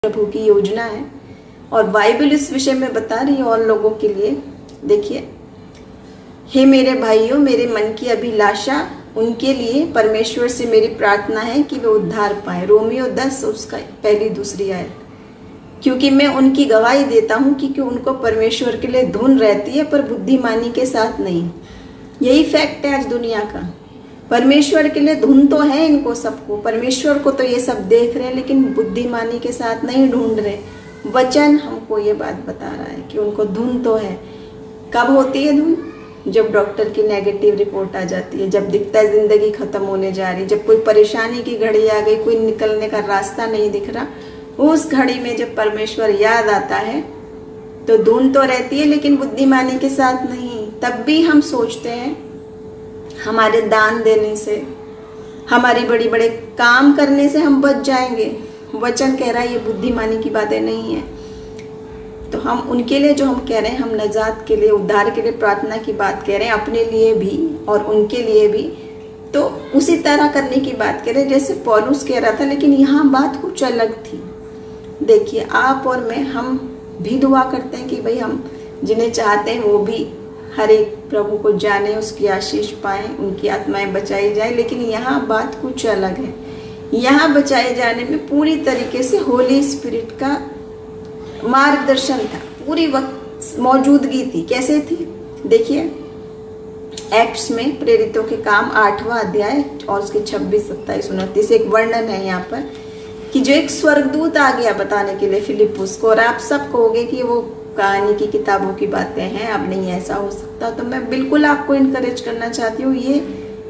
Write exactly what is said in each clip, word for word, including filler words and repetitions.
प्रभु की योजना है और बाइबल इस विषय में बता रही है और लोगों के लिए। देखिए, हे मेरे भाइयों, मेरे मन की अभिलाषा उनके लिए परमेश्वर से मेरी प्रार्थना है कि वे उद्धार पाए। रोमियो दस उसका पहली दूसरी आयत। क्योंकि मैं उनकी गवाही देता हूँ कि, कि उनको परमेश्वर के लिए धुन रहती है पर बुद्धिमानी के साथ नहीं। यही फैक्ट है आज दुनिया का। परमेश्वर के लिए धुन तो है इनको सबको, परमेश्वर को तो ये सब देख रहे हैं, लेकिन बुद्धिमानी के साथ नहीं ढूंढ रहे। वचन हमको ये बात बता रहा है कि उनको धुन तो है। कब होती है धुन? जब डॉक्टर की नेगेटिव रिपोर्ट आ जाती है, जब दिखता है जिंदगी खत्म होने जा रही, जब कोई परेशानी की घड़ी आ गई, कोई निकलने का रास्ता नहीं दिख रहा, उस घड़ी में जब परमेश्वर याद आता है तो धुन तो रहती है लेकिन बुद्धिमानी के साथ नहीं। तब भी हम सोचते हैं हमारे दान देने से, हमारी बड़ी बड़े काम करने से हम बच जाएंगे। वचन कह रहा है ये बुद्धिमानी की बातें नहीं है। तो हम उनके लिए जो हम कह रहे हैं, हम नजात के लिए, उद्धार के लिए प्रार्थना की बात कह रहे हैं, अपने लिए भी और उनके लिए भी। तो उसी तरह करने की बात कह रहे हैं जैसे पौलुस कह रहा था, लेकिन यहाँ बात कुछ अलग थी। देखिए, आप और मैं, हम भी दुआ करते हैं कि भाई हम जिन्हें चाहते हैं वो भी हर एक प्रभु को जाने, उसकी आशीष पाएं, उनकी आत्माएं बचाई जाए। लेकिन यहाँ बात कुछ अलग है। यहाँ बचाए जाने में पूरी तरीके से होली स्पिरिट का मार्गदर्शन था, पूरी वक्त मौजूदगी थी। कैसे थी? देखिए, एक्ट्स में प्रेरितों के काम आठवां अध्याय और उसके छब्बीस सत्ताईस उनतीस एक वर्णन है यहाँ पर कि जो एक स्वर्गदूत आ गया बताने के लिए फिलिपुस को। और आप सब कहोगे कि वो कहानी की किताबों की बातें हैं, अब नहीं ऐसा हो सकता। तो मैं बिल्कुल आपको इनकरेज करना चाहती हूँ, ये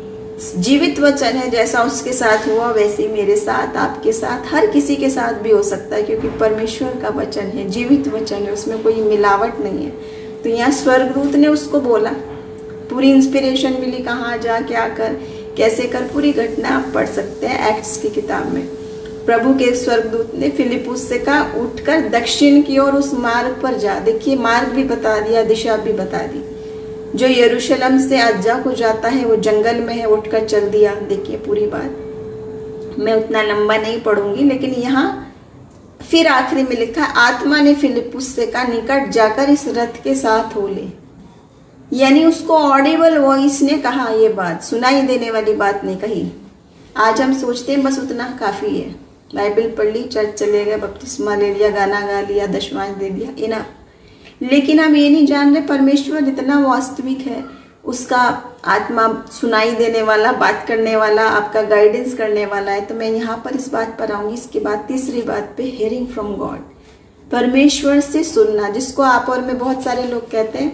जीवित वचन है। जैसा उसके साथ हुआ वैसे ही मेरे साथ, आपके साथ, हर किसी के साथ भी हो सकता है, क्योंकि परमेश्वर का वचन है, जीवित वचन है, उसमें कोई मिलावट नहीं है। तो यहाँ स्वर्गदूत ने उसको बोला, पूरी इंस्पिरेशन मिली, कहाँ जा, क्या कर, कैसे कर, पूरी घटना आप पढ़ सकते हैं एक्ट्स की किताब में। प्रभु के स्वर्गदूत ने फिलिपुस से कहा, उठकर दक्षिण की ओर उस मार्ग पर जा। देखिए, मार्ग भी बता दिया, दिशा भी बता दी। जो यरूशलेम से अज्जा को जाता है वो जंगल में है, उठकर चल दिया। देखिए पूरी बात, मैं उतना लंबा नहीं पढ़ूंगी, लेकिन यहाँ फिर आखिरी में लिखा, आत्मा ने फिलिपुस से कहा, निकट जाकर इस रथ के साथ हो ले। यानी उसको ऑडिबल वॉइस ने कहा, ये बात सुनाई देने वाली बात नहीं कही। आज हम सोचते हैं बस उतना काफी है, बाइबल पढ़ ली, चर्च चले गए, बपतिस्मा ले लिया, गाना गा लिया, दशमांश दे दिया, इनफ। लेकिन हम ये नहीं जान रहे परमेश्वर इतना वास्तविक है, उसका आत्मा सुनाई देने वाला, बात करने वाला, आपका गाइडेंस करने वाला है। तो मैं यहाँ पर इस बात पर आऊंगी। इसके बाद तीसरी बात पे, हियरिंग फ्रॉम गॉड, परमेश्वर से सुनना, जिसको आप और मैं बहुत सारे लोग कहते हैं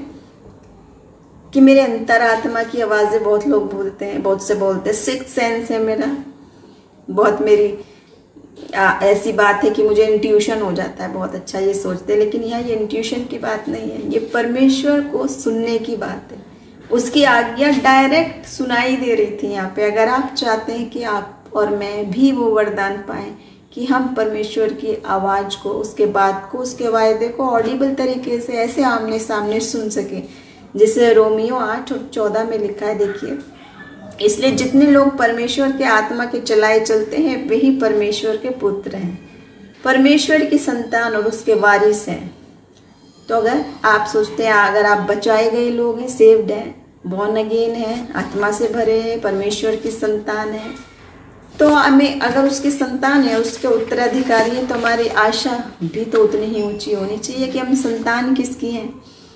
कि मेरे अंतरात्मा की आवाजें बहुत लोग बोलते हैं, बहुत से बोलते हैं सिक्स्थ सेंस है मेरा, बहुत मेरी आ, ऐसी बात है कि मुझे इंट्यूशन हो जाता है, बहुत अच्छा ये सोचते हैं। लेकिन यहाँ ये इंट्यूशन की बात नहीं है, ये परमेश्वर को सुनने की बात है। उसकी आज्ञा डायरेक्ट सुनाई दे रही थी यहाँ पे। अगर आप चाहते हैं कि आप और मैं भी वो वरदान पाएं कि हम परमेश्वर की आवाज को, उसके बात को, उसके वायदे को ऑडिबल तरीके से ऐसे आमने सामने सुन सके, जिसे रोमियो आठ और चौदह में लिखा है। देखिए, इसलिए जितने लोग परमेश्वर के आत्मा के चलाए चलते हैं वही परमेश्वर के पुत्र हैं, परमेश्वर की संतान और उसके वारिस हैं। तो अगर आप सोचते हैं अगर आप बचाए गए लोग हैं, सेव्ड हैं, बॉर्न अगेन हैं, आत्मा से भरे हैं, परमेश्वर की संतान है, तो हमें अगर उसकी संतान है, उसके उत्तराधिकारी है, तो हमारी आशा भी तो उतनी ही ऊंची होनी चाहिए कि हम संतान किसकी हैं।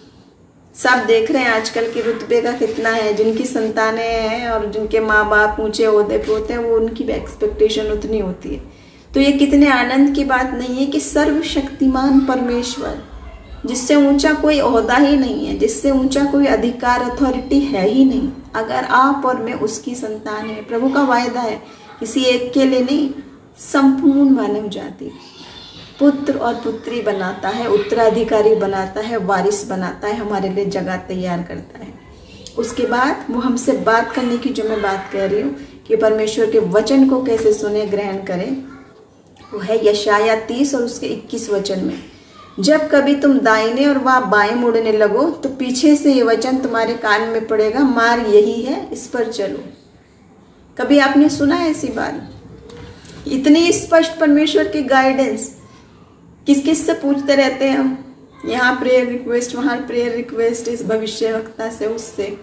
सब देख रहे हैं आजकल के रुतबे का कितना है, जिनकी संतानें हैं और जिनके माँ बाप ऊंचे ओहदे पे होते हैं, वो उनकी भी एक्सपेक्टेशन उतनी होती है। तो ये कितने आनंद की बात नहीं है कि सर्वशक्तिमान परमेश्वर, जिससे ऊंचा कोई ओहदा ही नहीं है, जिससे ऊंचा कोई अधिकार, अथॉरिटी है ही नहीं, अगर आप और मैं उसकी संतान है। प्रभु का वायदा है, किसी एक के लिए नहीं, संपूर्ण मानव जाति पुत्र और पुत्री बनाता है, उत्तराधिकारी बनाता है, वारिस बनाता है, हमारे लिए जगह तैयार करता है। उसके बाद वो हमसे बात करने की, जो मैं बात कह रही हूँ कि परमेश्वर के वचन को कैसे सुने, ग्रहण करें, वो है यशाया तीस और उसके इक्कीस वचन में, जब कभी तुम दाहिने और वह बाएं मुड़ने लगो तो पीछे से ये वचन तुम्हारे कान में पड़ेगा, मार्ग यही है, इस पर चलो। कभी आपने सुना है ऐसी बात? इतनी स्पष्ट परमेश्वर की गाइडेंस किस किस से पूछते रहते हैं हम, यहाँ प्रेयर रिक्वेस्ट, वहाँ प्रेयर रिक्वेस्ट, इस भविष्यवक्ता से, उससे।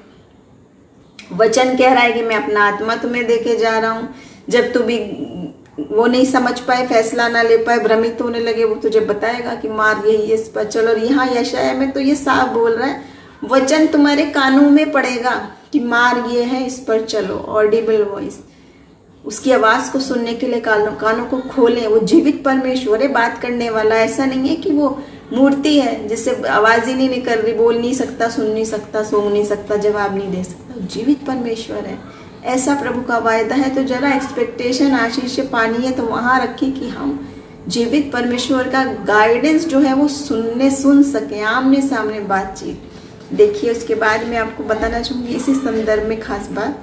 वचन कह रहा है कि मैं अपना आत्मा तुम्हें देके जा रहा हूँ। जब तू भी वो नहीं समझ पाए, फैसला ना ले पाए, भ्रमित होने लगे, वो तुझे बताएगा कि मार्ग यही है, इस पर चलो। और यहाँ यशाया में तो ये साफ बोल रहा है, वचन तुम्हारे कानों में पड़ेगा कि मार्ग ये है, इस पर चलो। ऑडिबल वॉइस, उसकी आवाज को सुनने के लिए कानों कानों को खोलें। वो जीवित परमेश्वर है, बात करने वाला। ऐसा नहीं है कि वो मूर्ति है जिससे आवाज ही नहीं निकल रही, बोल नहीं सकता, सुन नहीं सकता, सूंघ नहीं सकता, जवाब नहीं दे सकता। जीवित परमेश्वर है, ऐसा प्रभु का वायदा है। तो जरा एक्सपेक्टेशन आशीष से पानी है तो वहां रखी कि हम जीवित परमेश्वर का गाइडेंस जो है वो सुनने सुन सके, आमने सामने बातचीत। देखिए उसके बाद मैं आपको बताना चाहूंगी इसी संदर्भ में खास बात,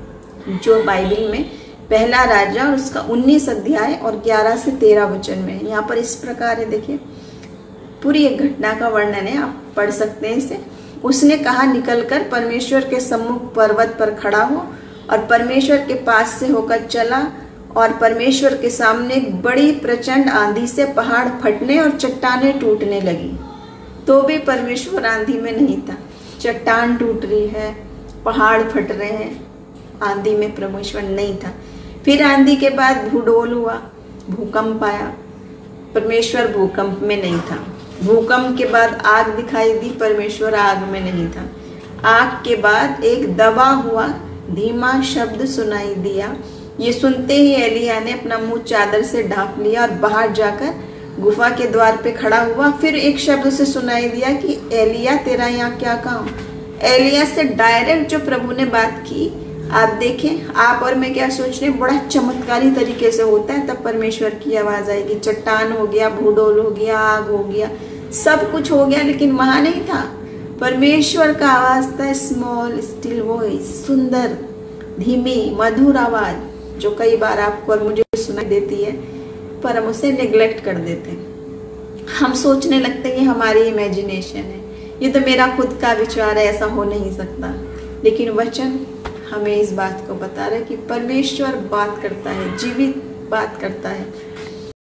जो बाइबल में पहला राजा और उसका उन्नीस अध्याय और ग्यारह से तेरह वचन में यहाँ पर इस प्रकार है। देखिए पूरी एक घटना का वर्णन है, आप पढ़ सकते हैं इसे। उसने कहा, निकलकर परमेश्वर के सम्मुख पर्वत पर खड़ा हो, और परमेश्वर के पास से होकर चला, और परमेश्वर के सामने एक बड़ी प्रचंड आंधी से पहाड़ फटने और चट्टानें टूटने लगी। तो भी परमेश्वर आंधी में नहीं था। चट्टान टूट रही है, पहाड़ फट रहे हैं, आंधी में परमेश्वर नहीं था। फिर आंधी के बाद भूडोल हुआ, भूकंप आया, परमेश्वर भूकंप में नहीं था। भूकंप के बाद आग दिखाई दी, परमेश्वर आग में नहीं था। आग के बाद एक दबा हुआ धीमा शब्द सुनाई दिया। ये सुनते ही एलिया ने अपना मुंह चादर से ढांप लिया और बाहर जाकर गुफा के द्वार पे खड़ा हुआ। फिर एक शब्द से सुनाई दिया कि एलिया तेरा यहाँ क्या काम। एलिया से डायरेक्ट जो प्रभु ने बात की, आप देखें, आप और मैं क्या सोच रहे हैं, बड़ा चमत्कारी तरीके से होता है। तब परमेश्वर की आवाज आएगी। चट्टान हो गया, भूडोल हो गया, आग हो गया, सब कुछ हो गया, लेकिन वहां नहीं था। परमेश्वर का आवाज था, स्मॉल स्टिल वॉइस, सुंदर धीमी मधुर आवाज, जो कई बार आपको और मुझे सुनाई देती है, पर हम उसे निग्लेक्ट कर देते हैं। हम सोचने लगते हैं कि हमारी इमेजिनेशन है, ये तो मेरा खुद का विचार है, ऐसा हो नहीं सकता। लेकिन वचन हमें इस बात को बता रहा है कि परमेश्वर बात करता है, जीवित बात करता है।